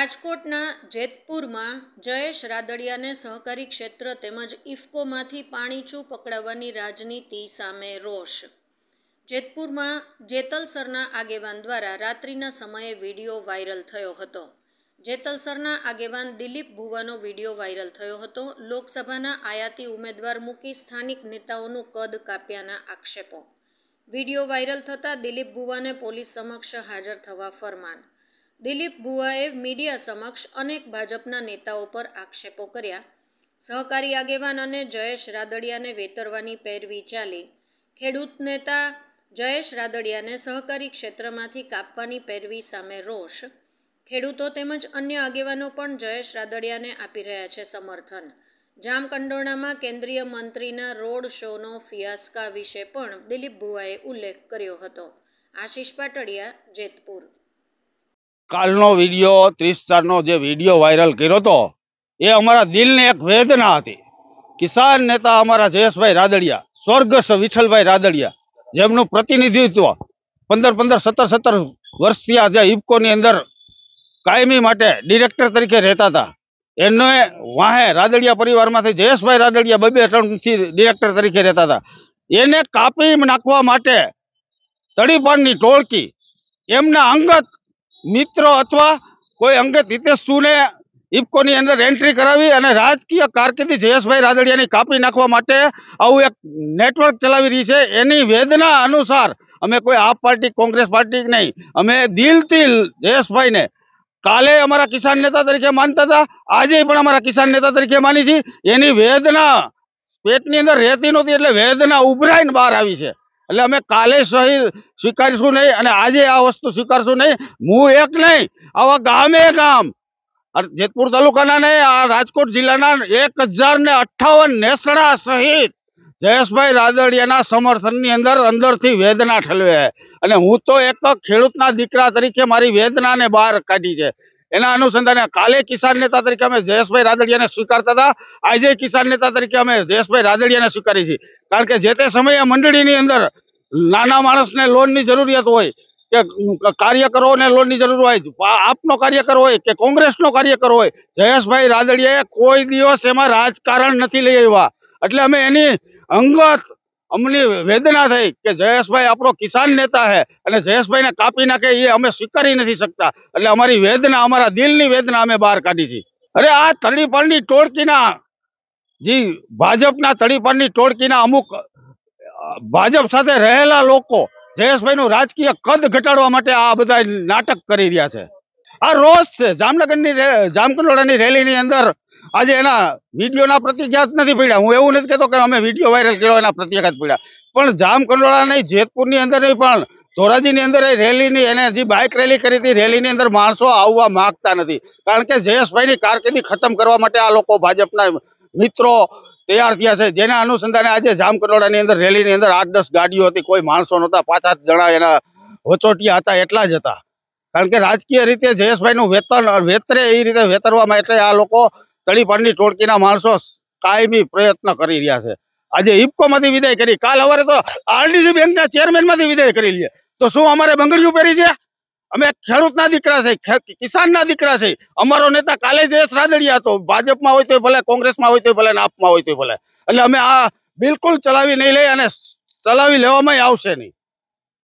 રાજકોટના જેતપુરમાં જયેશ રાદડિયાને સહકારી ક્ષેત્ર તેમજ ઇફકોમાંથી પાણીચું પકડાવવાની રાજનીતિ સામે રોષ। જેતપુરમાં જેતલસરના આગેવાન દ્વારા રાત્રિના સમયે વિડીયો વાયરલ થયો હતો। જેતલસરના આગેવાન દિલીપ ભુવાનો વિડીયો વાયરલ થયો હતો। લોકસભાના આયાતી ઉમેદવાર મૂકી સ્થાનિક નેતાઓનું કદ કાપ્યાના આક્ષેપો। વિડીયો વાયરલ થતાં દિલીપ ભુવાને પોલીસ સમક્ષ હાજર થવા ફરમાન। દિલીપ ભુવાએ મીડિયા સમક્ષ અનેક ભાજપના નેતાઓ પર આક્ષેપો કર્યા। સહકારી આગેવાન અને જયેશ રાદડિયાને વેતરવાની પેરવી ચાલી। ખેડૂત નેતા જયેશ રાદડિયાને સહકારી ક્ષેત્રમાંથી કાપવાની પેરવી સામે રોષ। ખેડૂતો તેમજ અન્ય આગેવાનો પણ જયેશ રાદડિયાને આપી રહ્યા છે સમર્થન। જામકંડોરણામાં કેન્દ્રીય મંત્રીના રોડ શોનો ફિયાસ્કા વિશે પણ દિલીપ ભુવાએ ઉલ્લેખ કર્યો હતો। આશીષ પાટડિયા, જેતપુર। કાલનો વિડીયો 30/4નો જે વિડીયો વાયરલ કર્યો હતો એ અમારા દિલને એક વેદના હતી। કિસાન નેતા અમારા જયેશભાઈ રાદડિયા, સ્વર્ગસ્થ વિઠ્ઠલભાઈ રાદડિયા, જેમનું પ્રતિનિધિત્વ 15, 17 વર્ષથી આ જે ઇફકોની અંદર કાયમી માટે ડિરેક્ટર તરીકે રહેતા હતા, એને વાહે રાદડિયા પરિવારમાંથી જયેશભાઈ રાદડિયા 2 ટર્મથી ડિરેક્ટર તરીકે રહેતા હતા, એને કાપી નાખવા માટે તડીપારની ટોળકી એમના અંગત મિત્રો અથવા કોઈ અંગત હિતેશુને ઇફકોની અંદર એન્ટ્રી કરાવી અને રાજકીય કારકિર્દી જયેશભાઈ રાદડિયાની કાપી નાખવા માટે આવું એક નેટવર્ક ચલાવી રહી છે। એની વેદના અનુસાર અમે કોઈ આપ પાર્ટી કોંગ્રેસ પાર્ટી નહીં, અમે દિલથી જયેશભાઈને કાલે અમારા કિસાન નેતા તરીકે માનતા હતા, આજે પણ અમારા કિસાન નેતા તરીકે માની છે। એની વેદના પેટની અંદર રહેતી નહોતી એટલે વેદના ઉભરાઈને બહાર આવી છે। એટલે અમે કાલે સ્વીકારીશું નહીં અને આજે આ વસ્તુ સ્વીકારશું નહીં। હું એક નહીં, આવા ગામે ગામ જેતપુર તાલુકાના નહીં, આ રાજકોટ જિલ્લાના 1058 નેસડા સહિત જયેશભાઈ રાદડિયાના સમર્થનની અંદરથી વેદના ઠલવે। અને હું તો એક ખેડૂતના દીકરા તરીકે મારી વેદનાને બહાર કાઢી છે। એના અનુસંધાને કાલે કિસાન નેતા તરીકે અમે જયેશભાઈ રાદડિયાને સ્વીકારતા હતા, આજે કિસાન નેતા તરીકે અમે જયેશભાઈ રાદડિયાને સ્વીકારી છીએ। કારણ કે જે તે સમયે મંડળીની અંદર નાના માણસને લોનની જરૂરિયાત હોય કે કાર્યકરોને લોનની જરૂર હોય, આપનો કાર્યકર હોય કે કોંગ્રેસનો કાર્યકર હોય, જયેશભાઈ રાદડિયાએ કોઈ દિવસ એમાં રાજકારણ નથી લઈ આવ્યા। એટલે અમે એની અંગત અમની વેદના થઈ કે જયેશભાઈ આપણો કિસાન નેતા છે અને જયેશભાઈને કાપી નાખે એ અમે સ્વીકારી નથી શકતા। એટલે અમારી વેદના, અમારા દિલની વેદના અમે બહાર કાઢી છે। અરે આ તડીપારની ટોળકીના ભાજપના તડીપારની ટોળકીના અમુક ભાજપ સાથે રહેલા લોકો જયેશભાઈનું રાજકીય કદ ઘટાડવા માટે આ બધા નાટક કરી રહ્યા છે। આ રોષ છે। જામકંડોરણાની રેલીની અંદર આજે એના વિડીયોના પ્રતિઘાત નથી પડ્યા। હું એવું નથી કહેતો કે અમે વિડીયો વાયરલ કર્યો એના પ્રતિઘાત પડ્યા, પણ જામકંડોરણા જેતપુરની અંદર પણ ધોરાજીની અંદર રેલીની એને જે બાઇક રેલી કરી હતી, રેલીની અંદર માણસો આવવા માંગતા નથી। કારણ કે જયેશભાઈની કારકિર્દી ખતમ કરવા માટે આ લોકો ભાજપના મિત્રો તૈયાર થયા છે। જેના અનુસંધાને આજે જામકંડોરણાની અંદર રેલીની અંદર 8-10 ગાડીઓ હતી, કોઈ માણસો નહોતા, 5-7 જણા એના વચોટિયા હતા, એટલા જ હતા। કારણ કે રાજકીય રીતે જયેશભાઈનું વેતરે એ રીતે વેતરવામાં એટલે આ લોકો તડીપારની ટોળકીના માણસો કાયમી પ્રયત્ન કરી રહ્યા છે। આજે ઇફકોમાંથી વિદાય કરી, કાલ સવારે તો આરડીસી બેંકના ચેરમેનમાંથી વિદાય કરી લે, તો શું અમારે બંગડીયું પહેરી છે? અમે ખેડૂતના દીકરા છે, કિસાનના દીકરા છે। અમારો નેતા કાલે જયેશ રાદડિયા હતો, ભાજપમાં હોય તો ભલે, કોંગ્રેસમાં હોય તો ભલે, આપમાં હોય તો ભલે। એટલે અમે આ બિલકુલ ચલાવી નહીં લઈ અને ચલાવી લેવામાં આવશે નહીં।